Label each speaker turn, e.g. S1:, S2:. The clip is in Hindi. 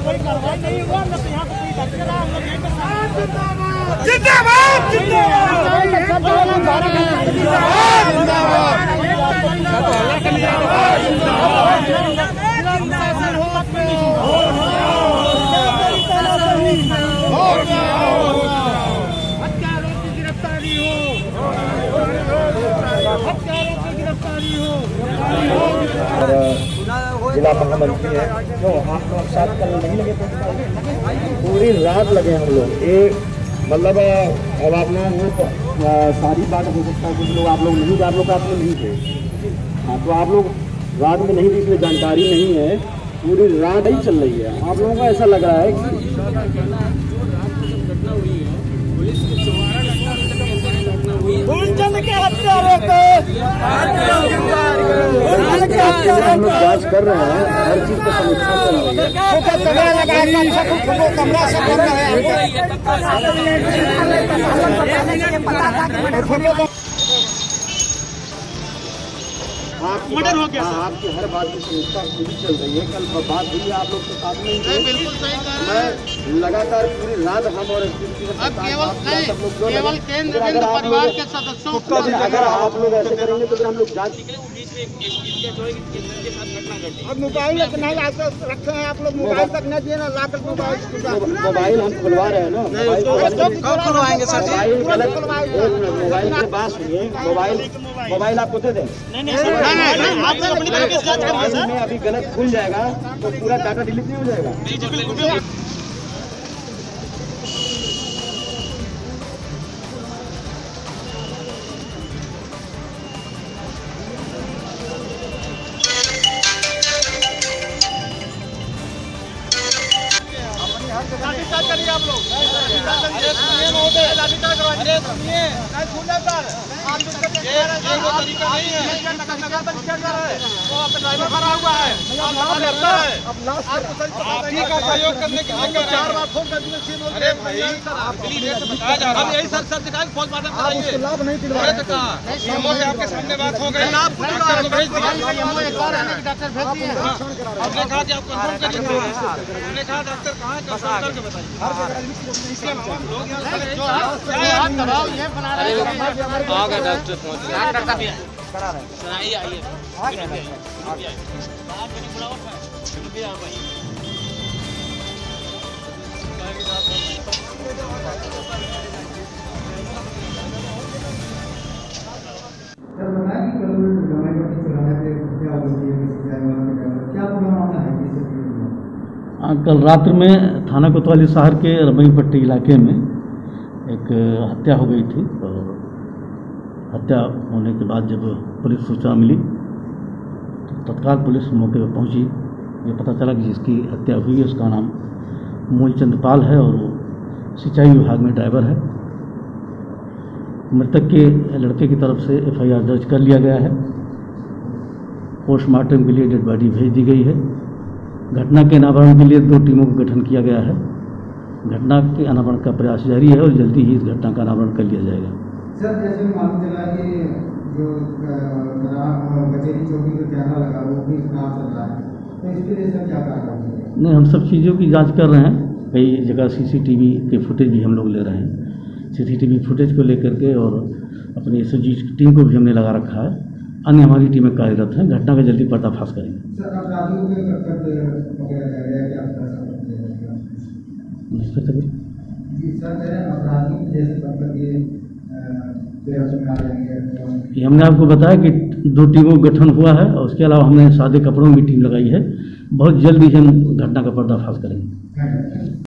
S1: कोई कार्रवाई नहीं हुआ न तो यहाँ कोई डॉक्टर हम लोग
S2: जिंदाबाद
S1: हत्यारों की गिरफ्तारी हो, हत्यारों की गिरफ्तारी हो।
S3: जिला महामंत्री है जो आप लोग साथ कल नहीं लगे थे, पूरी रात लगे हम लोग। ये मतलब अब आप लोगों को सारी बात हो सकता है, कुछ लोग आप लोग नहीं थे, आप लोग नहीं थे। हाँ, तो आप लोग रात में नहीं थी, इसमें जानकारी नहीं है। पूरी रात ही चल रही है। आप लोगों को ऐसा लग रहा है कि
S1: फूलचंद के हत्यारों को
S3: हम लोग जांच कर रहे हैं, हर चीज का समीक्षा कर रहे हैं।
S1: मर्डर हो गया।
S3: आपकी हर बात की समीक्षा पूरी चल रही है। कल बात हुई आप लोग के साथ में,
S1: बिल्कुल सही कह रहे हैं।
S3: मैं लगातार पूरी रात हम और
S1: अब केवल केंद्र परिवार के सदस्यों को
S3: अगर आप लोग ऐसे करेंगे तो फिर हम लोग जांच।
S1: अब मोबाइल नहीं रखे हैं आप लोग, मोबाइल तक न दिए ना, ला कर
S3: मोबाइल हम खुलवा रहे हैं ना।
S1: कब खुलवाएंगे सर?
S3: मोबाइल की बात सुनिए। मोबाइल आपको दे दें। मोबाइल में अभी गलत खुल जाएगा तो पूरा डाटा डिलीट नहीं हो जाएगा।
S1: लाठीचार्ज करिए आप लोग। ड्राइवर खड़ा हुआ है, ठीक है, सहयोग करने के लिए 4 बार फोन कर दिए। अरे भाई अब यही सर दिखाएंगे, पोस्टमार्टम कराएंगे, लाभ नहीं दिलवाए तो कहा से आपके सामने बात हो गई। आप भेज दिया, डॉक्टर भेज दिए। हमने कहा कि आप कंफर्म करिए, हमने कहा डॉक्टर कहाँ है, कंफर्म करके बताइए।
S4: आ गए डॉक्टर पहुँच गए। आइए आइए
S5: कल रात्रि में थाना कोतवाली शहर के रमईपट्टी इलाके में एक हत्या हो गई थी। और हत्या होने के बाद जब पुलिस सूचना मिली तो तत्काल पुलिस मौके पर पहुंची। ये पता चला कि जिसकी हत्या हुई है उसका नाम मूलचंद पाल है और वो सिंचाई विभाग में ड्राइवर है। मृतक के लड़के की तरफ से FIR दर्ज कर लिया गया है। पोस्टमार्टम के लिए डेड बॉडी भेज दी गई है। घटना के अनावरण के लिए 2 टीमों का गठन किया गया है। घटना के अनावरण का प्रयास जारी है और जल्दी ही इस घटना का अनावरण कर लिया जाएगा।
S6: सर, जैसे मालूम चला कि जो कचेरी चौकी पे कैमरा लगा वो भी काम चल रहा है, तो इसके लिए सर क्या कार्रवाई है?
S5: नहीं, हम सब चीज़ों की जांच कर रहे हैं। कई जगह CCTV के फुटेज भी हम लोग ले रहे हैं। CCTV फुटेज को लेकर के और अपनी SOG टीम को भी हमने लगा रखा है। अन्य हमारी टीमें कार्यरत हैं। घटना का जल्दी पर्दाफाश करेंगे।
S6: सर, अपराधियों के कब पकड़ा जाएगा क्या जी सर, अपराधियों जैसे कब तक
S5: ये हमने आपको बताया कि 2 टीमों का गठन हुआ है और उसके अलावा हमने सादे कपड़ों की टीम लगाई है। बहुत जल्दी हम घटना का पर्दाफाश करेंगे।